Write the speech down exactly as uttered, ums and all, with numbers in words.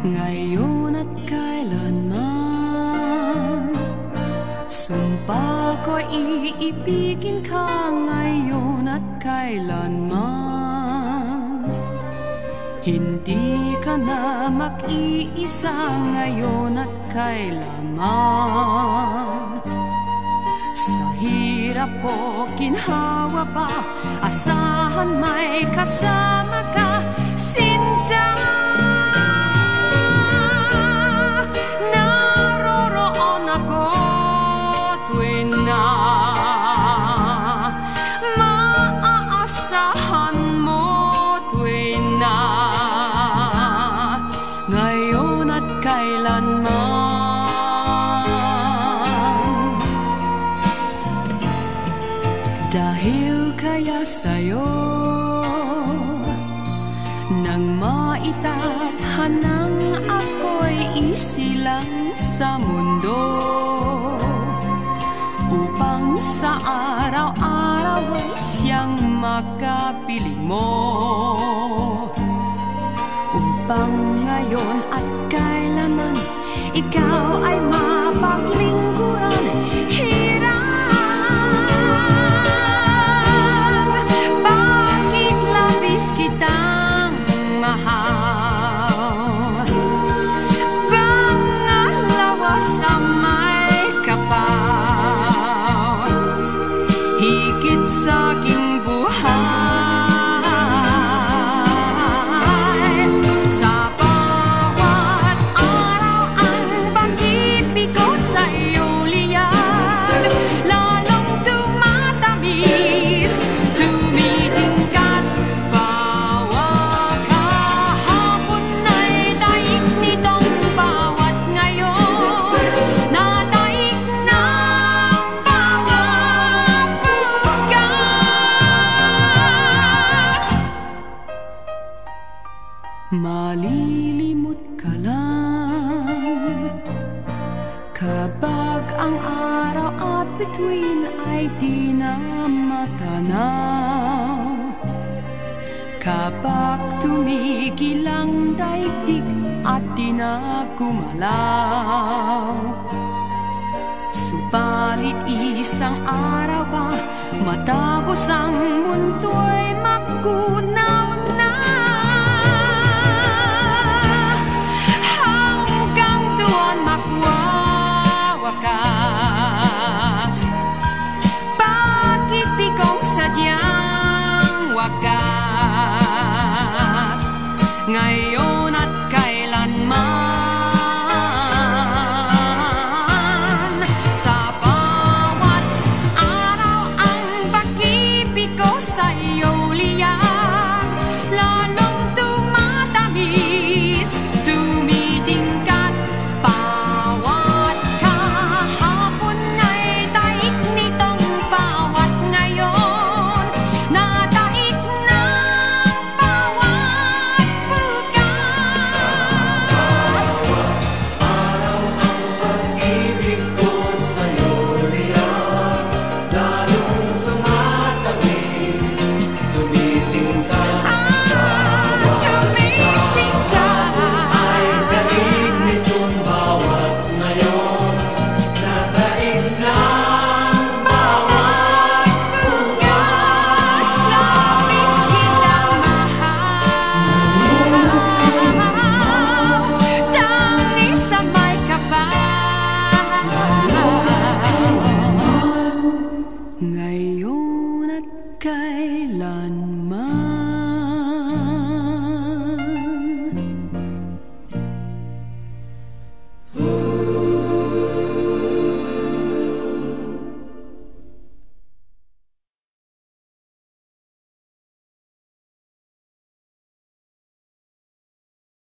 Ngayon at kailanman, sumpa ko'y iibigin ka ngayon at kailanman. Hindi ka na mag-iisa ngayon at kailanman. Sa hirap o ginhawa pa, asahan may kasama ka, sinta. Naroroon ako tuwing na maaasahan mo, tuwing na ngayon at kailanman. Dahil kaya sa'yo nang maitathanang ako'y isilang sa mundo, upang sa araw-araw ay siyang makapiling mo, upang ngayon at kailanman ikaw ay mapaglingkuran. Hirap, bakit labis kitang mahal? Pangalawa sa may kapal, higit sa aking buhay. Sa bawat araw ang pag-ibig ko sa'yo liyan, lalong tumatamis, tumitingkat. Bawat kahapon ay daig nitong bawat ngayon, nadaig ng bawat bukas. Malilimot ka lang kapag ang araw at bituin ay di na matanaw, kapag tumigil ang daigdig at di na gumalaw. Subalit isang araw pa matapos ang mundo'y magkunay,